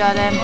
got him.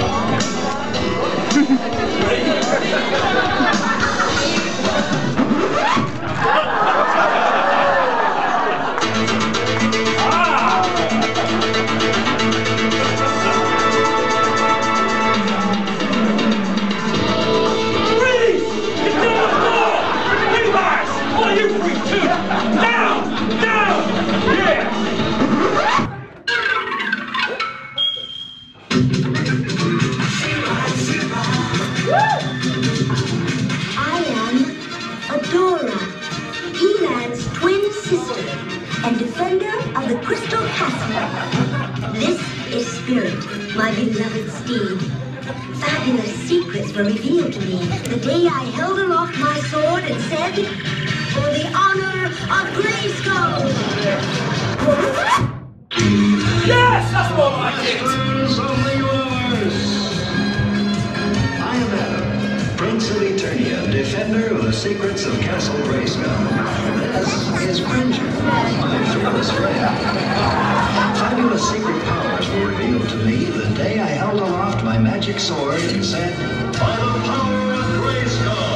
And defender of the Crystal Castle. This is Spirit, my beloved steed. Fabulous secrets were revealed to me the day I held aloft my sword and said, "For the honor of Grayskull." Yes, that's more like it. Only yours. I am Adam, Prince of Eternia, defender of the secrets of Castle Grayskull. This is Granger, my fearless friend. Fabulous secret powers were revealed to me the day I held aloft my magic sword and said, "By the power of Grayskull."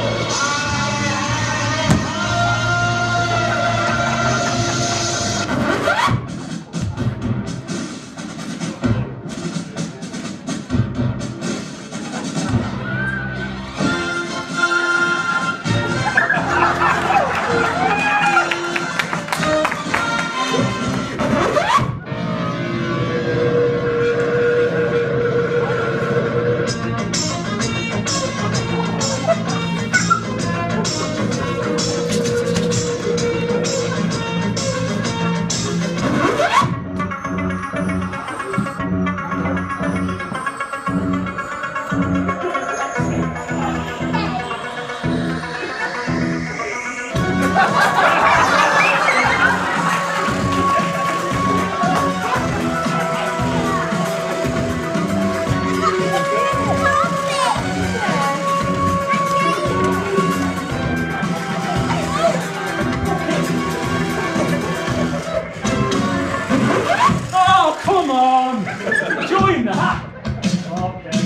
Come on! Join that! Okay.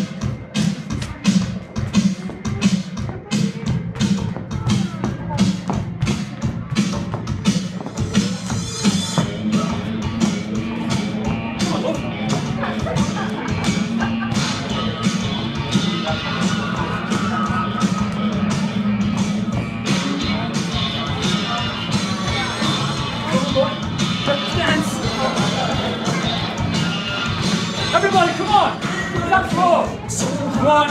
Everybody, come on! That's four! Come on!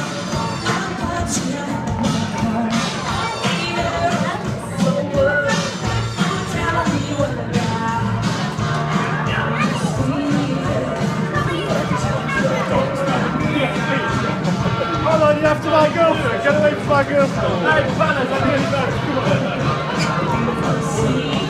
Hold on, you're after my girlfriend! Get away from my girlfriend! Hey, fellas, I'm here first! Come on!